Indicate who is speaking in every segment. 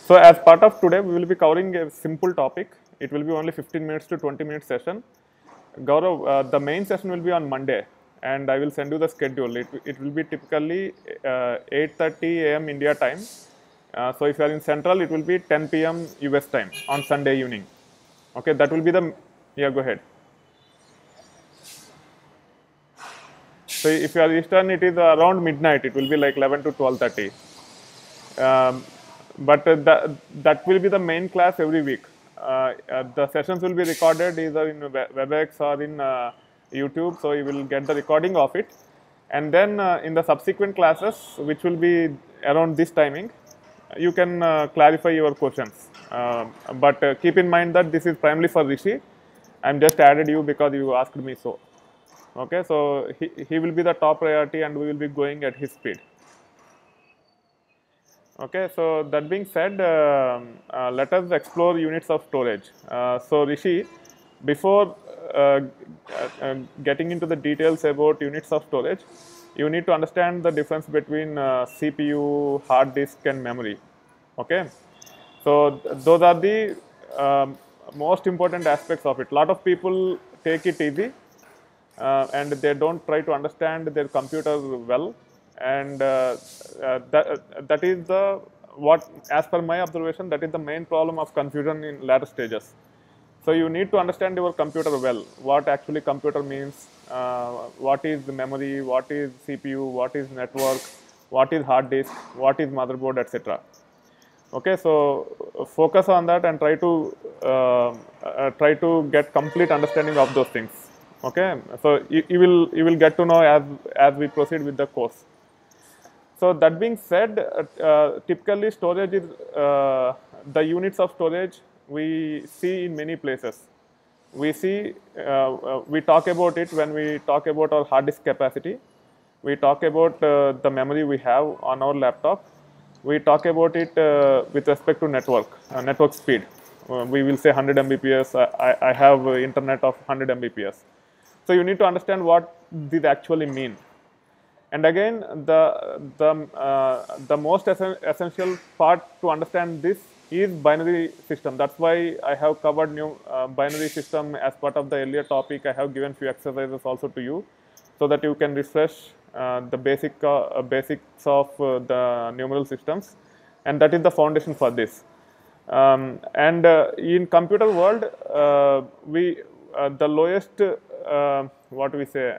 Speaker 1: So as part of today, we will be covering a simple topic. It will be only 15 minutes to 20 minute session. Gaurav, the main session will be on Monday, and I will send you the schedule. It will be typically 8:30 a.m. India time. So if you are in Central, it will be 10 p.m. US time on Sunday evening. Okay, that will be the, yeah, go ahead. So if you are Eastern, it is around midnight. It will be like 11 to 12:30. Um, but that will be the main class every week. The sessions will be recorded either in WebEx or in YouTube, so you will get the recording of it. And then in the subsequent classes, which will be around this timing, you can clarify your questions. But keep in mind that this is primarily for Rishi. I'm just added you because you asked me so. Okay, so he will be the top priority and we will be going at his speed. Okay, so that being said, let us explore units of storage. So Rishi, before uh, getting into the details about units of storage, you need to understand the difference between CPU, hard disk, and memory. Okay, so those are the most important aspects of it. A lot of people take it easy and they don't try to understand their computer well, and that is the what, as per my observation, that is the main problem of confusion in later stages. So you need to understand your computer well, what actually computer means, what is the memory, what is CPU, what is network, what is hard disk, what is motherboard, etc. Okay, so focus on that and try to get complete understanding of those things. Okay, so you will get to know as we proceed with the course. So that being said, typically storage is the units of storage we see in many places. We talk about it when we talk about our hard disk capacity. We talk about the memory we have on our laptop. We talk about it with respect to network speed. We will say 100 Mbps. I have internet of 100 Mbps. So you need to understand what these actually mean. And again, the most essential part to understand this is binary system. That's why I have covered new binary system as part of the earlier topic. I have given few exercises also to you, so that you can refresh the basics of the numeral systems, and that is the foundation for this. And in computer world, we the lowest what we say.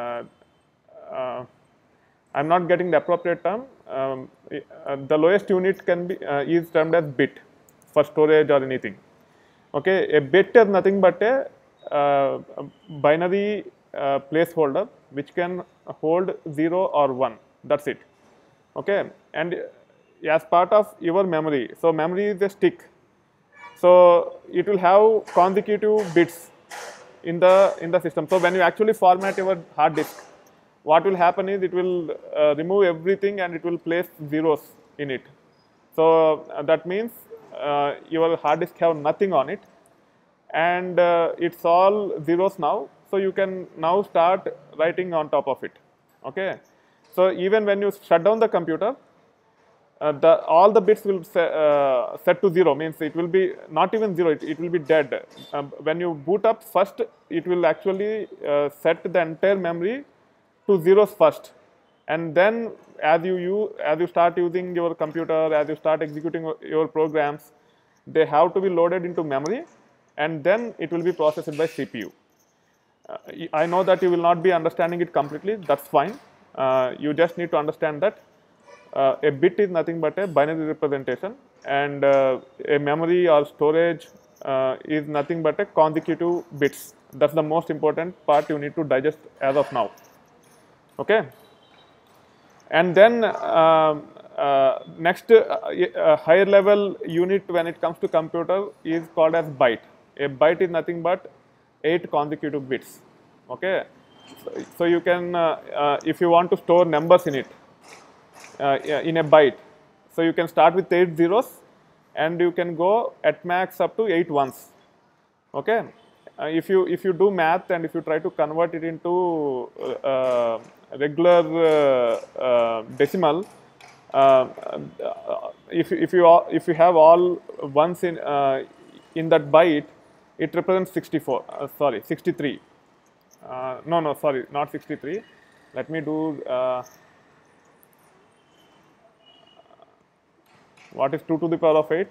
Speaker 1: I'm not getting the appropriate term. The lowest unit can be is termed as bit for storage or anything. Okay, a bit is nothing but a binary placeholder which can hold 0 or 1. That's it. Okay, and as part of your memory, so memory is a stick. So it will have consecutive bits in the system. So when you actually format your hard disk, what will happen is it will remove everything and it will place zeros in it. So that means your hard disk have nothing on it, and it's all zeros now. So you can now start writing on top of it. Okay. So even when you shut down the computer, all the bits will set to 0, means it will be not even 0, it will be dead. When you boot up first, it will actually set the entire memory to zeros first, and then as you start using your computer, as you start executing your programs, they have to be loaded into memory, and then it will be processed by CPU. I know that you will not be understanding it completely. That's fine. You just need to understand that a bit is nothing but a binary representation, and a memory or storage is nothing but a consecutive bits. That's the most important part you need to digest as of now. Okay. And then next higher level unit when it comes to computer is called as byte. A byte is nothing but 8 consecutive bits. Okay. So you can, if you want to store numbers in it, in a byte, so you can start with 8 zeros and you can go at max up to 8 ones. Okay. If you do math and if you try to convert it into regular decimal, if you have all ones in that byte, it represents 64. Sorry, 63. No, sorry, not 63. Let me do. What is 2 to the power of 8?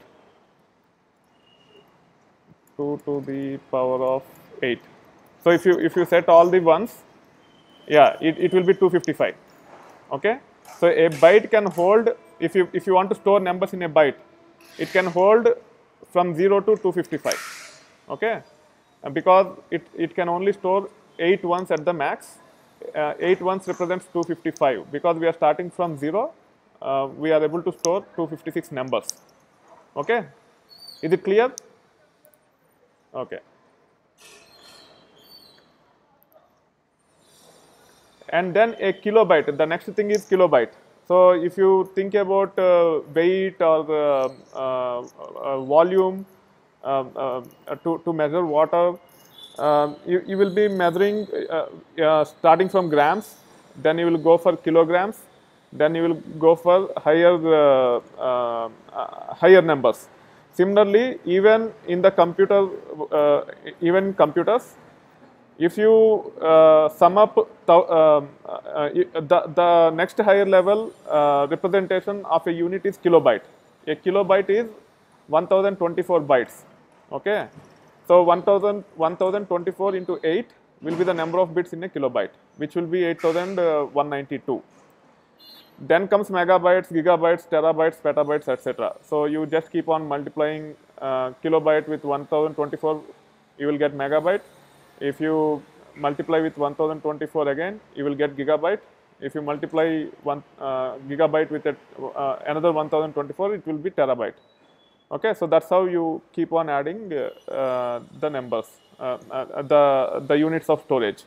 Speaker 1: 2 to the power of 8. So if you set all the ones, yeah, it will be 255. Okay. So a byte can hold, if you want to store numbers in a byte, it can hold from 0 to 255. Okay. And because it can only store 8 ones at the max. 8 ones represents 255. Because we are starting from 0, we are able to store 256 numbers. Okay. Is it clear? Okay. And then a kilobyte, the next thing is kilobyte. So if you think about weight or volume to measure water, you will be measuring starting from grams, then you will go for kilograms, then you will go for higher numbers. Similarly, even in the computer, even computers, if you sum up the next higher level representation of a unit is kilobyte. A kilobyte is 1024 bytes. Okay, so 1024 into 8 will be the number of bits in a kilobyte, which will be 8192. Then comes megabytes, gigabytes, terabytes, petabytes, etc. So you just keep on multiplying kilobyte with 1024, you will get megabyte. If you multiply with 1024 again, you will get gigabyte. If you multiply one gigabyte with another 1024, it will be terabyte. Okay, so that's how you keep on adding the numbers, the units of storage.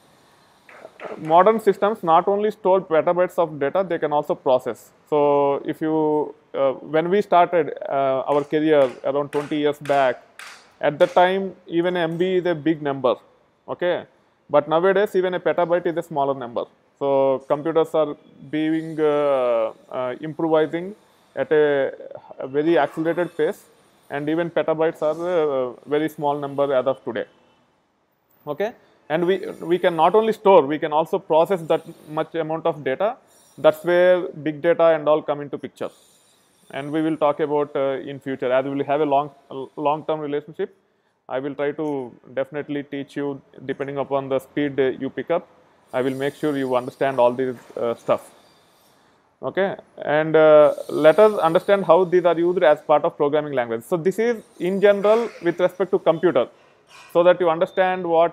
Speaker 1: Modern systems not only store petabytes of data, they can also process. So if you, when we started our career around 20 years back, at the time even MB is a big number, okay? But nowadays even a petabyte is a smaller number. So computers are being improvising at a very accelerated pace, and even petabytes are a very small number as of today, okay? And we can not only store, we can also process that much amount of data. That's where big data and all come into picture. And we will talk about in future, as we will have a long-term relationship. I will try to definitely teach you depending upon the speed you pick up. I will make sure you understand all these stuff. Okay, and let us understand how these are used as part of programming language. So this is in general with respect to computer, so that you understand what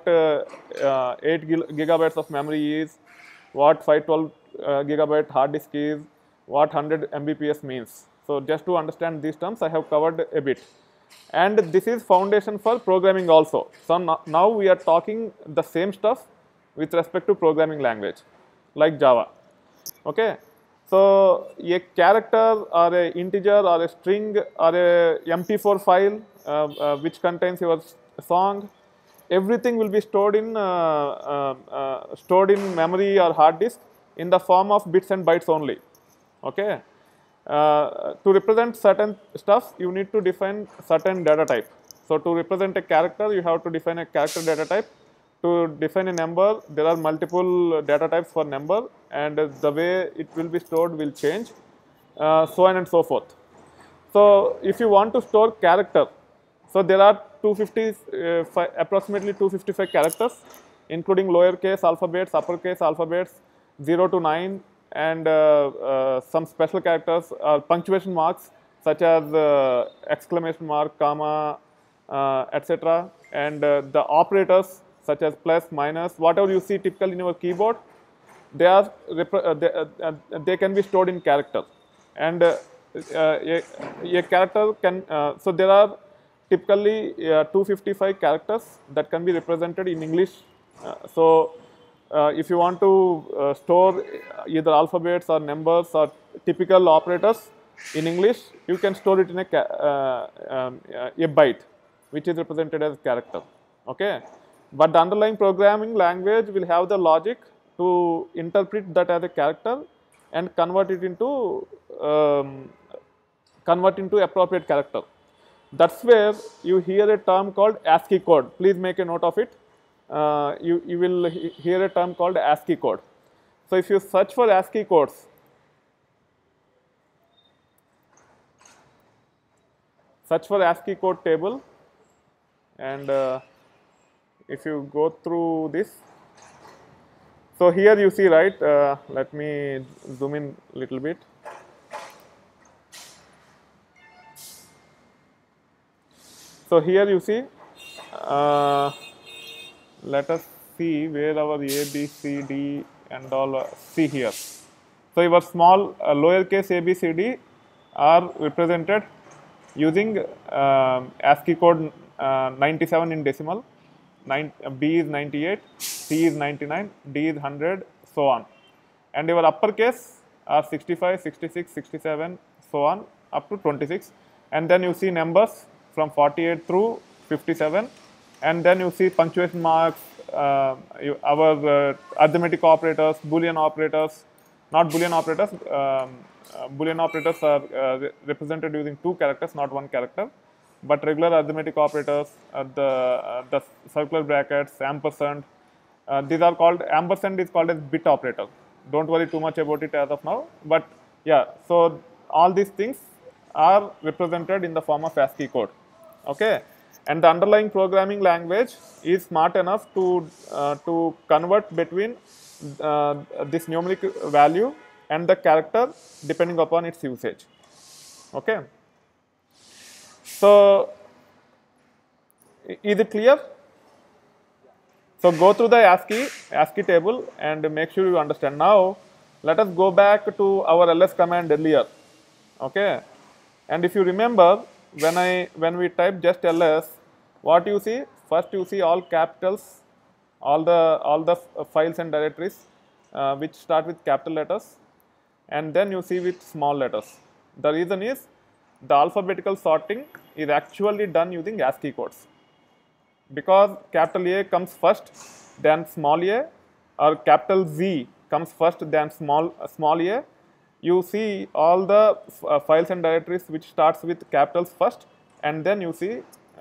Speaker 1: 8 gigabytes of memory is, what 512 gigabyte hard disk is, what 100 Mbps means. So just to understand these terms, I have covered a bit. And this is foundation for programming also. So now we are talking the same stuff with respect to programming language, like Java. Okay. So a character or a integer or a string or a MP4 file which contains your song, everything will be stored in memory or hard disk in the form of bits and bytes only. Okay. To represent certain stuff, you need to define certain data type. So to represent a character, you have to define a character data type. To define a number, there are multiple data types for number, and the way it will be stored will change, so on and so forth. So if you want to store character, so there are approximately 255 characters, including lowercase alphabets, uppercase alphabets, 0 to 9, and some special characters, punctuation marks such as exclamation mark, comma, etc., and the operators such as plus, minus, whatever you see typical in your keyboard, they can be stored in character. And a character can, so there are typically 255 characters that can be represented in English. If you want to store either alphabets or numbers or typical operators in English, you can store it in a byte, which is represented as character. Okay. But the underlying programming language will have the logic to interpret that as a character and convert it into convert into appropriate character. That's where you hear a term called ASCII code. Please make a note of it. You will hear a term called ASCII code. So if you search for ASCII codes, search for ASCII code table, and if you go through this, so here you see, right, let me zoom in a little bit. So here you see, let us see where our A, B, C, D and all see here. So your small lowercase a, b, c, d are represented using ASCII code 97 in decimal, B is 98, C is 99, D is 100, so on. And your uppercase are 65, 66, 67, so on up to 26. And then you see numbers from 48 through 57. And then you see punctuation marks, our arithmetic operators, Boolean operators, not Boolean operators. Boolean operators are represented using 2 characters, not 1 character. But regular arithmetic operators, the circular brackets, ampersand, these are called, ampersand is called as bit operator. Don't worry too much about it as of now. But yeah, so all these things are represented in the form of ASCII code. Okay, and the underlying programming language is smart enough to convert between this numeric value and the character depending upon its usage. Okay. So, is it clear? So, go through the ASCII table and make sure you understand. Now, let us go back to our ls command earlier. Okay. And if you remember, when we type just ls, what you see? First you see all capitals, all the files and directories which start with capital letters, and then you see with small letters. The reason is the alphabetical sorting is actually done using ASCII codes, because capital A comes first, then small a, or capital Z comes first, then small a. You see all the files and directories which starts with capitals first, and then you see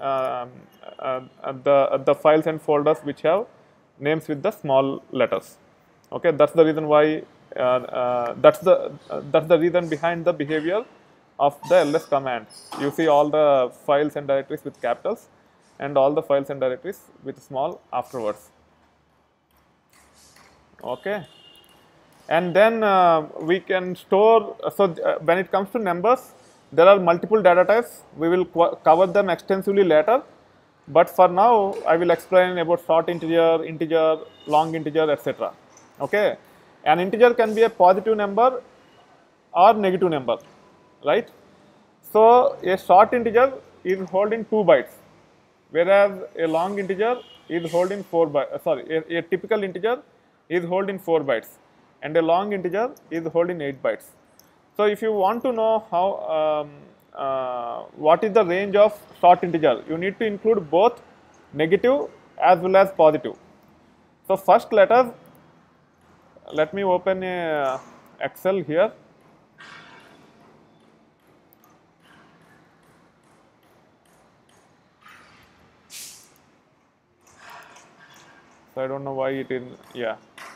Speaker 1: the files and folders which have names with the small letters. Okay, that's the reason why. That's the reason behind the behavior of the ls command. You see all the files and directories with capitals, and all the files and directories with small afterwards. Okay. And then we can store, so when it comes to numbers, there are multiple data types. We will cover them extensively later, but for now I will explain about short integer, long integer, etc. Okay. An integer can be a positive number or negative number, right? So a short integer is holding 2 bytes, whereas a long integer is holding 4 bytes. A typical integer is holding 4 bytes, and a long integer is holding 8 bytes. So if you want to know how what is the range of short integer, you need to include both negative as well as positive. So first let me open a Excel here. So I don't know why it is, yeah.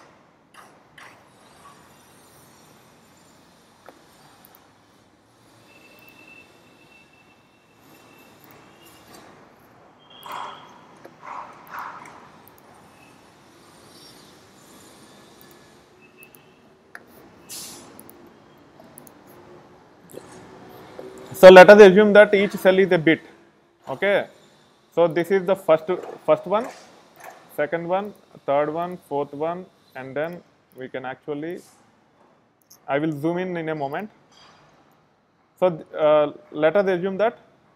Speaker 1: So let us assume that each cell is a bit. Okay. So this is the first one, second one, third one, fourth one, and then we can actually, I will zoom in a moment. So let us assume that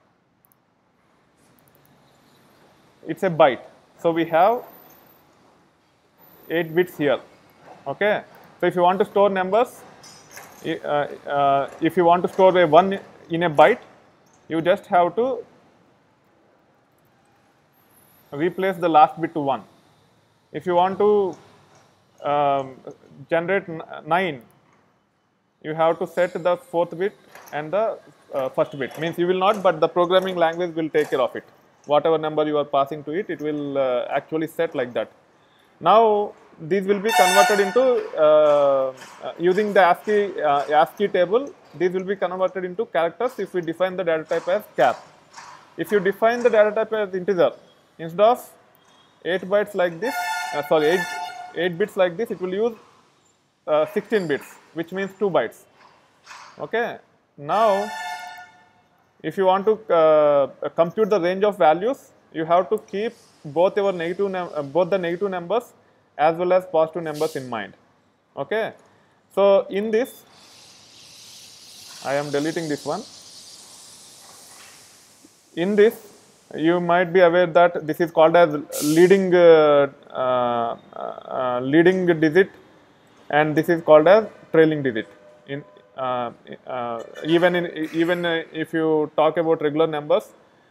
Speaker 1: it's a byte. So we have 8 bits here. Okay. So if you want to store numbers, if you want to store a 1 in a byte, you just have to replace the last bit to 1. If you want to generate 9, you have to set the 4th bit and the first bit. Means you will not, but the programming language will take care of it. Whatever number you are passing to it, it will actually set like that. Now these will be converted into using the ASCII table. These will be converted into characters if we define the data type as cap. If you define the data type as integer, instead of 8 bytes like this, 8 bits like this, it will use 16 bits, which means 2 bytes. Okay. Now, if you want to compute the range of values, you have to keep both your both the negative numbers as well as positive numbers in mind. Okay. So in this, I am deleting this one. In this, you might be aware that this is called as leading leading digit, and this is called as trailing digit. Even if you talk about regular numbers,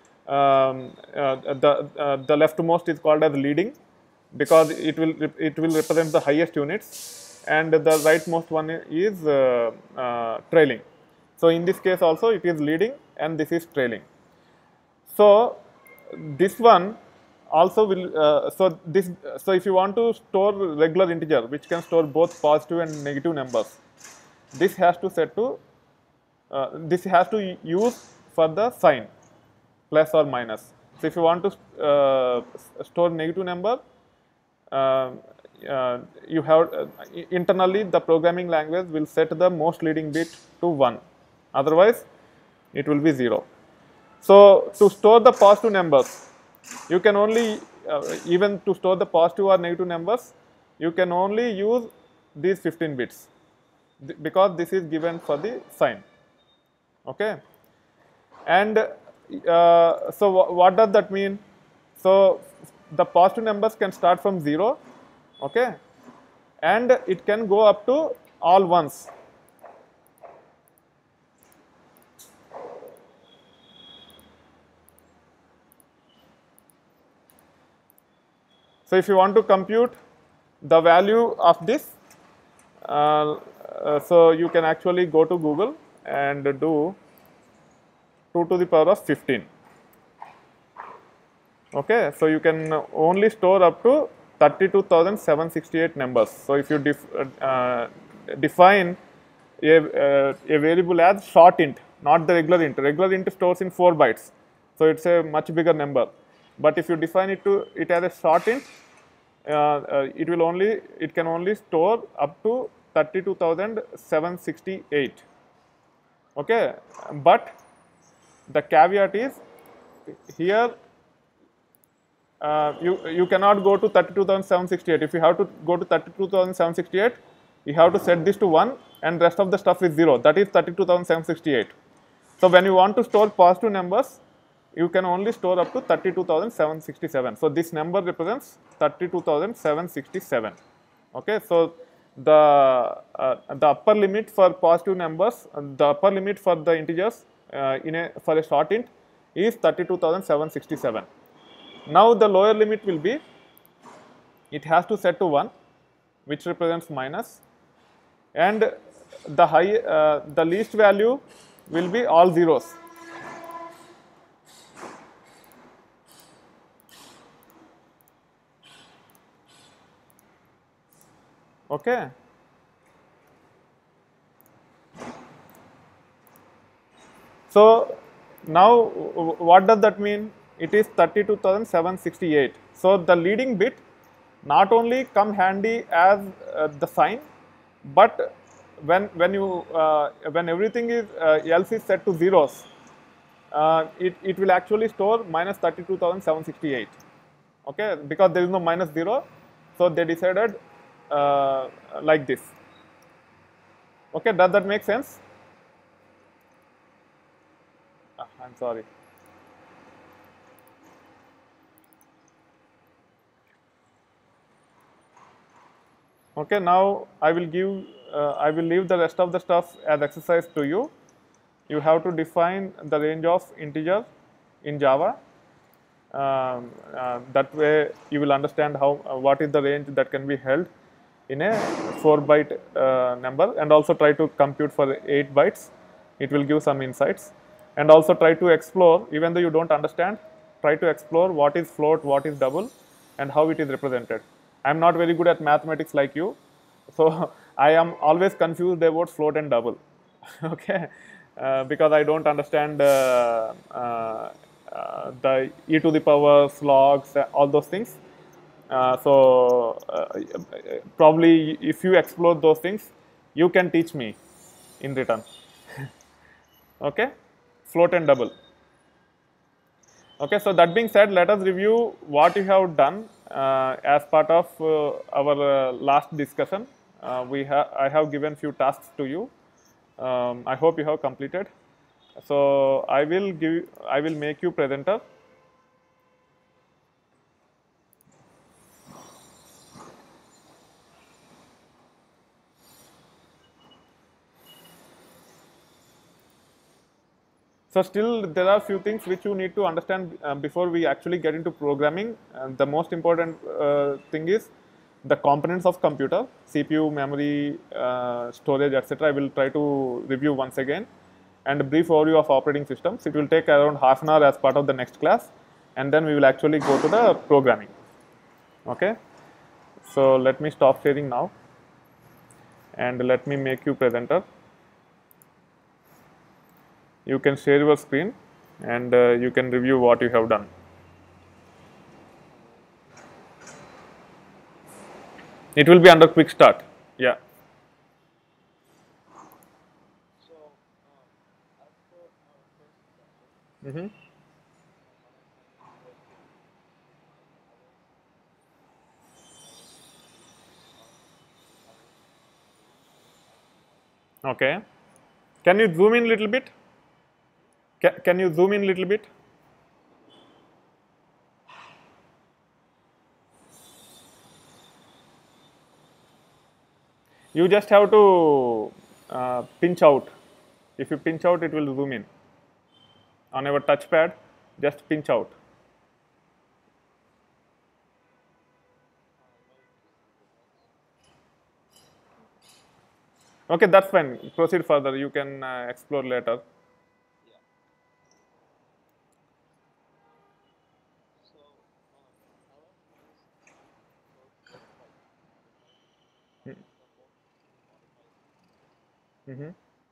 Speaker 1: the leftmost is called as leading because it will represent the highest units, and the rightmost one is trailing. So in this case also it is leading and this is trailing. So this one also will so if you want to store regular integer which can store both positive and negative numbers, this has to set to this has to use for the sign plus or minus. So if you want to store negative number, you have internally the programming language will set the most leading bit to 1, otherwise it will be 0. So to store the positive numbers, you can only even to store the positive or negative numbers, you can only use these 15 bits because this is given for the sign. Okay. And so what does that mean? So the positive numbers can start from 0, okay, and it can go up to all ones. So if you want to compute the value of this, so you can actually go to Google and do 2 to the power of 15. Okay, so you can only store up to 32,768 numbers. So if you define a variable as short int, not the regular int. Regular int stores in 4 bytes, so it's a much bigger number. But if you define it as a short int, it can only store up to 32,768. Okay, but the caveat is here you cannot go to 32,768. If you have to go to 32,768, you have to set this to 1 and rest of the stuff is 0. That is 32,768. So when you want to store positive numbers, you can only store up to 32,767. So this number represents 32,767. Okay, so the upper limit for positive numbers, the upper limit for the integers for a short int is 32,767. Now the lower limit will be, it has to set to 1, which represents minus, and the least value will be all zeros. Okay. So now what does that mean? It is 32,768. So the leading bit not only come handy as the sign, but when everything else is set to zeros, it will actually store minus 32,768. Okay, because there is no minus 0, so they decided like this. Okay, does that make sense? I'm sorry. Okay, now I will leave the rest of the stuff as exercise to you. You have to define the range of integer in Java. That way you will understand what is the range that can be held in a 4-byte number, and also try to compute for 8 bytes. It will give some insights. and also try to explore, even though you don't understand, try to explore what is float, what is double, and how it is represented. I am not very good at mathematics like you, so I am always confused about float and double. Okay, because I don't understand the e to the power, logs, all those things. Probably if you explore those things, you can teach me in return. Okay, float and double. Okay, so that being said, let us review what you have done as part of our last discussion. I have given few tasks to you. I hope you have completed. So I will make you presenter. So still there are few things which you need to understand before we actually get into programming. The most important thing is the components of computer, CPU, memory, storage, etc. I will try to review once again, and a brief overview of operating systems. It will take around half an hour as part of the next class, and then we will actually go to the programming. Okay. So let me stop sharing now, and let me make you presenter. You can share your screen, and you can review what you have done. It will be under quick start. Yeah. Mm-hmm. Okay. Can you zoom in a little bit? Can you zoom in a little bit? You just have to pinch out. If you pinch out, it will zoom in. On your touchpad, just pinch out. Okay, that's fine. Proceed further. You can explore later. Mm-hmm.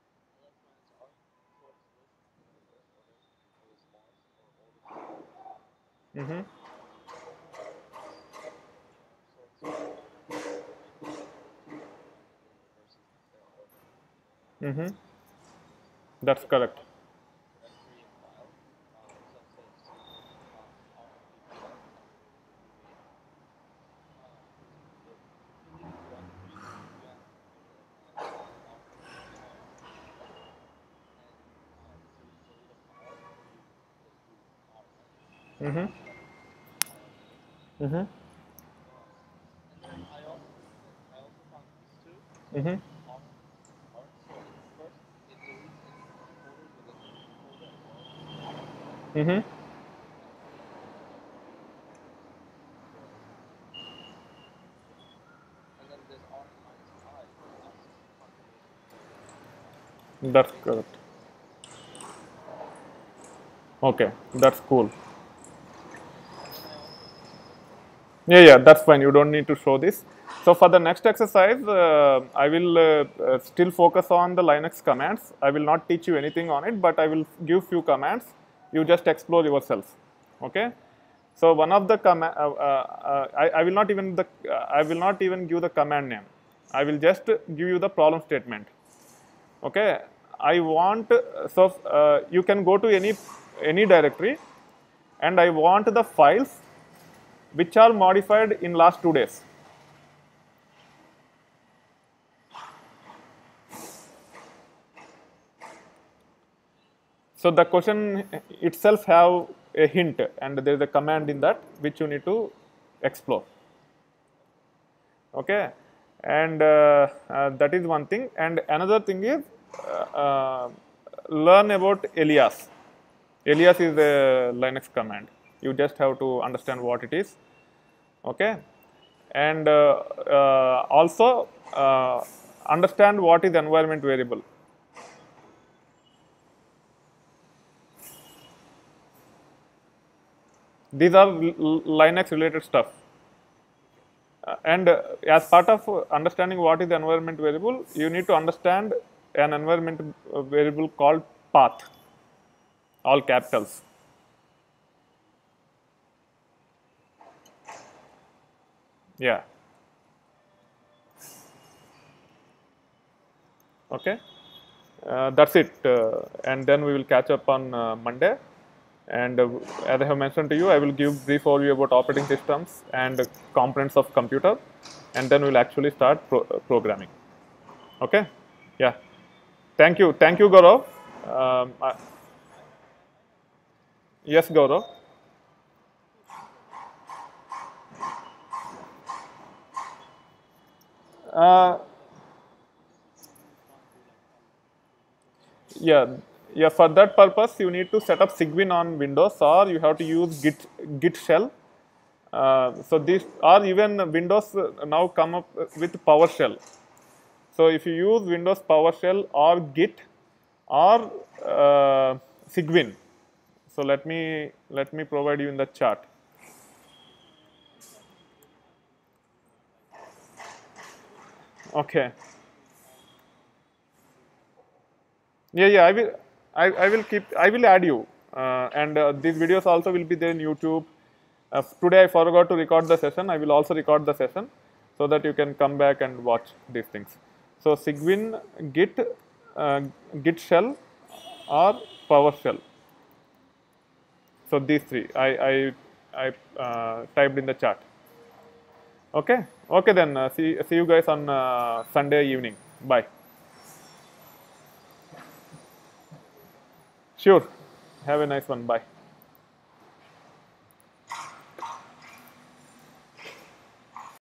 Speaker 1: Mm-hmm. Mm-hmm. That's correct. Mm-hmm. Mm-hmm. Mm-hmm. Mm-hmm. That's correct. Okay, that's cool. Yeah, that's fine. You don't need to show this. So for the next exercise, I will still focus on the Linux commands. I will not teach you anything on it, but I will give few commands. You just explore yourself. Okay. So one of the command, I will not even I will not even give the command name. I will just give you the problem statement. Okay. I want you can go to any directory, and I want the files which are modified in last 2 days. So the question itself have a hint, and there is a command in that which you need to explore. Okay, and that is one thing. And another thing is learn about alias. Alias is a Linux command. You just have to understand what it is. Okay, and also understand what is environment variable. These are Linux related stuff. And as part of understanding what is the environment variable, you need to understand an environment variable called path, all capitals. Yeah. Okay. That's it. And then we will catch up on Monday. And as I have mentioned to you, I will give brief overview about operating systems and components of computer, and then we'll actually start programming. Okay? Yeah. Thank you, Gaurav. Yes, Gaurav. Uh, yeah, yeah. For that purpose, you need to set up Cygwin on Windows, or you have to use Git shell. So these or even Windows now come up with PowerShell. So if you use Windows PowerShell or Git or Cygwin, so let me provide you in the chat. Okay. Yeah, yeah. I will keep. I will add you, and these videos also will be there in YouTube. Today I forgot to record the session. I will also record the session so that you can come back and watch these things. So Cygwin, Git, uh, Git shell, or PowerShell. So these three I typed in the chat. Okay, okay then. See you guys on Sunday evening. Bye. Sure. Have a nice one. Bye.